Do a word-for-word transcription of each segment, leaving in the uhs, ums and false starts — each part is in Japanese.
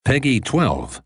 Peggy twelve.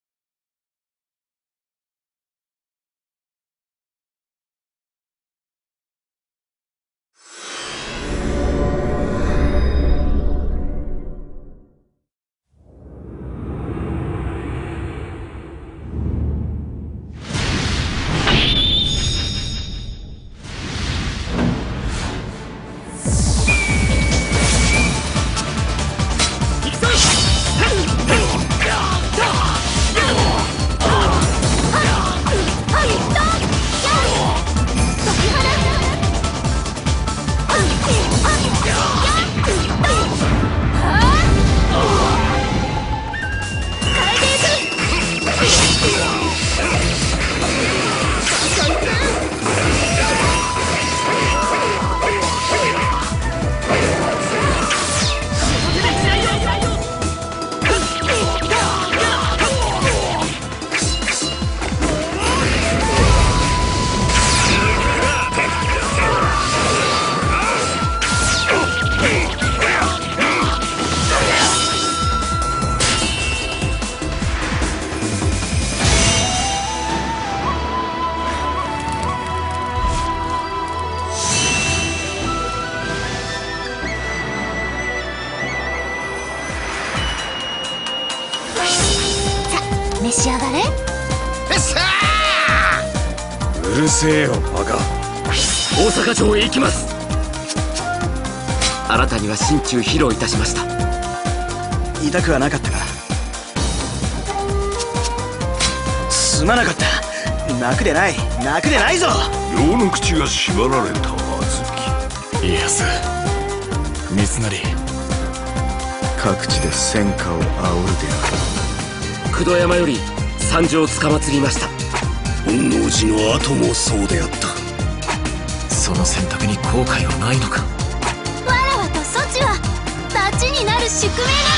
召し上がれ。 うるせえよバカ。大阪城へ行きます。あなたには心中披露いたしました。 痛くはなかったか。すまなかった。泣くでない泣くでないぞ。 両の口が縛られた小豆。 家康、三成、 各地で戦火を煽るである。九度山より参上つかまつりました。 本能寺の後もそうであった。 その選択に後悔はないのか。 わらわとそちはダチになる宿命が